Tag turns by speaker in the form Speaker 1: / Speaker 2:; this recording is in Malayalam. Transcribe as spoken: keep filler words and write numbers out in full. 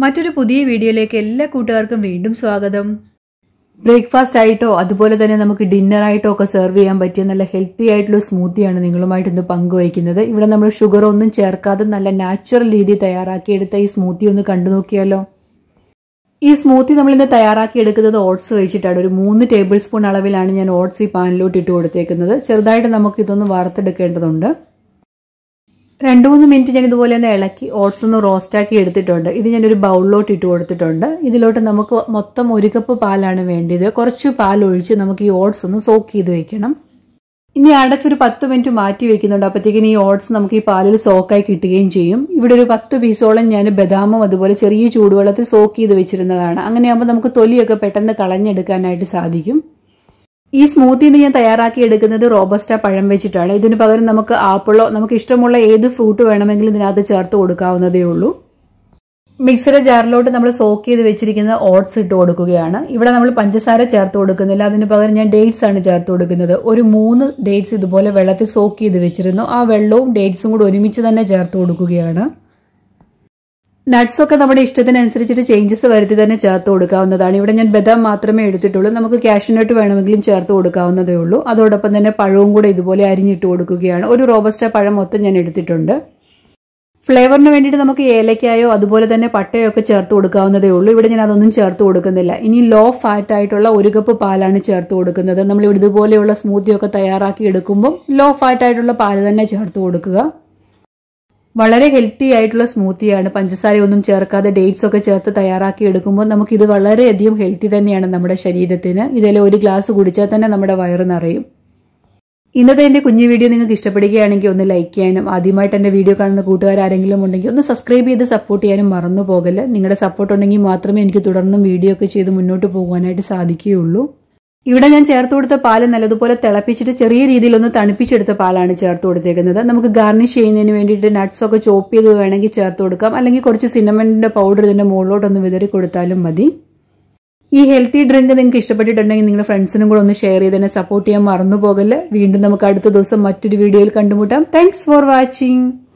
Speaker 1: മറ്റൊരു പുതിയ വീഡിയോയിലേക്ക് എല്ലാ കൂട്ടുകാർക്കും വീണ്ടും സ്വാഗതം. ബ്രേക്ക്ഫാസ്റ്റ് ആയിട്ടോ അതുപോലെ തന്നെ നമുക്ക് ഡിന്നർ ആയിട്ടോ ഒക്കെ സെർവ് ചെയ്യാൻ പറ്റിയ നല്ല ഹെൽത്തി ആയിട്ടുള്ള സ്മൂത്തിയാണ് നിങ്ങളുമായിട്ട് ഇന്ന് പങ്കുവയ്ക്കുന്നത്. ഇവിടെ നമ്മൾ ഷുഗർ ഒന്നും ചേർക്കാതെ നല്ല നാച്ചുറൽ രീതിയിൽ തയ്യാറാക്കിയെടുത്ത ഈ സ്മൂത്തി ഒന്ന് കണ്ടു നോക്കിയാലോ. ഈ സ്മൂത്തി നമ്മൾ ഇന്ന് തയ്യാറാക്കി എടുക്കുന്നത് ഓട്സ് വെച്ചിട്ടാണ്. ഒരു മൂന്ന് ടേബിൾ സ്പൂൺ അളവിലാണ് ഞാൻ ഓട്സ് ഈ പാനിലോട്ട് ഇട്ട് കൊടുത്തേക്കുന്നത്. ചെറുതായിട്ട് നമുക്ക് ഇതൊന്ന് വറുത്തെടുക്കേണ്ടതുണ്ട്. രണ്ടു മൂന്ന് മിനിറ്റ് ഞാൻ ഇതുപോലെ ഒന്ന് ഇളക്കി ഓട്സ് ഒന്ന് റോസ്റ്റാക്കി എടുത്തിട്ടുണ്ട്. ഇത് ഞാനൊരു ബൗളിലോട്ട് ഇട്ട് കൊടുത്തിട്ടുണ്ട്. ഇതിലോട്ട് നമുക്ക് മൊത്തം ഒരു കപ്പ് പാലാണ് വേണ്ടത്. കുറച്ച് പാൽ ഒഴിച്ച് നമുക്ക് ഈ ഓട്സ് ഒന്ന് സോക്ക് ചെയ്ത് വെക്കണം. ഇനി അടച്ചൊരു പത്ത് മിനിറ്റ് മാറ്റി വെക്കുന്നുണ്ട്. അപ്പോഴത്തേക്കിന് ഈ ഓട്സ് നമുക്ക് ഈ പാലിൽ സോക്കായി കിട്ടുകയും ചെയ്യും. ഇവിടെ ഒരു പത്ത് പീസോളം ഞാൻ ബദാമും അതുപോലെ ചെറിയ ചൂടുവെള്ളത്തിൽ സോക്ക് ചെയ്ത് വെച്ചിരുന്നതാണ്. അങ്ങനെയാകുമ്പോൾ നമുക്ക് തൊലിയൊക്കെ പെട്ടെന്ന് കളഞ്ഞെടുക്കാനായിട്ട് സാധിക്കും. ഈ സ്മൂത്തിന്ന് ഞാൻ തയ്യാറാക്കി എടുക്കുന്നത് റോബസ്റ്റ പഴം വെച്ചിട്ടാണ്. ഇതിന് പകരം നമുക്ക് ആപ്പിളോ നമുക്ക് ഇഷ്ടമുള്ള ഏത് ഫ്രൂട്ട് വേണമെങ്കിലും ഇതിനകത്ത് ചേർത്ത് കൊടുക്കാവുന്നതേ ഉള്ളൂ. മിക്സിയുടെ ജാറിലോട്ട് നമ്മൾ സോക്ക് ചെയ്ത് വെച്ചിരിക്കുന്ന ഓട്സ് ഇട്ട് കൊടുക്കുകയാണ്. ഇവിടെ നമ്മൾ പഞ്ചസാര ചേർത്ത് കൊടുക്കുന്നില്ല. അതിന് പകരം ഞാൻ ഡേറ്റ്സ് ആണ് ചേർത്ത് കൊടുക്കുന്നത്. ഒരു മൂന്ന് ഡേറ്റ്സ് ഇതുപോലെ വെള്ളത്തിൽ സോക്ക് ചെയ്ത് വെച്ചിരുന്നു. ആ വെള്ളവും ഡേറ്റ്സും കൂടി ഒരുമിച്ച് തന്നെ ചേർത്ത് കൊടുക്കുകയാണ്. നട്ട്സ് ഒക്കെ നമ്മുടെ ഇഷ്ടത്തിനനുസരിച്ചിട്ട് ചേഞ്ചസ് വരുത്തി തന്നെ ചേർത്ത് കൊടുക്കാവുന്നതാണ്. ഇവിടെ ഞാൻ ബദാം മാത്രമേ എടുത്തിട്ടുള്ളൂ. നമുക്ക് കാഷ്യൂനട്ട് വേണമെങ്കിലും ചേർത്ത് കൊടുക്കാവുന്നതേ ഉള്ളൂ. അതോടൊപ്പം തന്നെ പഴവും കൂടെ ഇതുപോലെ അരിഞ്ഞിട്ട് കൊടുക്കുകയാണ്. ഒരു റോബസ്റ്റ പഴം മൊത്തം ഞാൻ എടുത്തിട്ടുണ്ട്. ഫ്ലേവറിന് വേണ്ടിയിട്ട് നമുക്ക് ഏലക്കായോ അതുപോലെ തന്നെ പട്ടയോ ഒക്കെ ചേർത്ത് കൊടുക്കാവുന്നതേ ഉള്ളൂ. ഇവിടെ ഞാൻ അതൊന്നും ചേർത്ത് കൊടുക്കുന്നില്ല. ഇനി ലോ ഫാറ്റ് ആയിട്ടുള്ള ഒരു കപ്പ് പാലാണ് ചേർത്ത് കൊടുക്കുന്നത്. നമ്മൾ ഇവിടെ ഇതുപോലെയുള്ള സ്മൂത്തി ഒക്കെ തയ്യാറാക്കി എടുക്കുമ്പോൾ ലോ ഫാറ്റ് ആയിട്ടുള്ള പാല് തന്നെ ചേർത്ത് കൊടുക്കുക. വളരെ ഹെൽത്തി ആയിട്ടുള്ള സ്മൂത്തിയാണ്. പഞ്ചസാരയൊന്നും ചേർക്കാതെ ഡേറ്റ്സ് ഒക്കെ ചേർത്ത് തയ്യാറാക്കി എടുക്കുമ്പോൾ നമുക്കിത് വളരെയധികം ഹെൽത്തി തന്നെയാണ് നമ്മുടെ ശരീരത്തിന്. ഇതിൽ ഒരു ഗ്ലാസ് കുടിച്ചാൽ തന്നെ നമ്മുടെ വയറ് നിറയും. ഇന്നത്തെ എൻ്റെ കുഞ്ഞു വീഡിയോ നിങ്ങൾക്ക് ഇഷ്ടപ്പെടുകയാണെങ്കിൽ ഒന്ന് ലൈക്ക് ചെയ്യാനും ആദ്യമായിട്ട് എൻ്റെ വീഡിയോ കാണുന്ന കൂട്ടുകാരെങ്കിലും ഉണ്ടെങ്കിൽ ഒന്ന് സബ്സ്ക്രൈബ് ചെയ്ത് സപ്പോർട്ട് ചെയ്യാനും മറന്നു പോകല്. നിങ്ങളുടെ സപ്പോർട്ട് ഉണ്ടെങ്കിൽ മാത്രമേ എനിക്ക് തുടർന്നും വീഡിയോ ഒക്കെ ചെയ്ത് മുന്നോട്ട് പോകാനായിട്ട് സാധിക്കുകയുള്ളൂ. ഇവിടെ ഞാൻ ചേർത്ത് കൊടുത്ത പാല് നല്ലതുപോലെ തിളപ്പിച്ചിട്ട് ചെറിയ രീതിയിൽ ഒന്ന് തണുപ്പിച്ചെടുത്ത പാലാണ് ചേർത്ത് കൊടുത്തേക്കുന്നത്. നമുക്ക് ഗാർണിഷ് ചെയ്യുന്നതിന് വേണ്ടിയിട്ട് നട്ട്സ് ഒക്കെ ചോപ്പ് ചെയ്ത് വേണമെങ്കിൽ ചേർത്ത് കൊടുക്കാം. അല്ലെങ്കിൽ കുറച്ച് സിനമണിന്റെ പൗഡർ ഇതിന്റെ മുകളിലോട്ടൊന്ന് വിതറി കൊടുത്താലും മതി. ഈ ഹെൽത്തി ഡ്രിങ്ക് നിങ്ങൾക്ക് ഇഷ്ടപ്പെട്ടിട്ടുണ്ടെങ്കിൽ നിങ്ങളുടെ ഫ്രണ്ട്സിനും കൂടെ ഒന്ന് ഷെയർ ചെയ്ത് തന്നെ സപ്പോർട്ട് ചെയ്യാൻ മറന്നു പോകല്. വീണ്ടും നമുക്ക് അടുത്ത ദിവസം മറ്റൊരു വീഡിയോയിൽ കണ്ടുമുട്ടാം. Thanks for watching.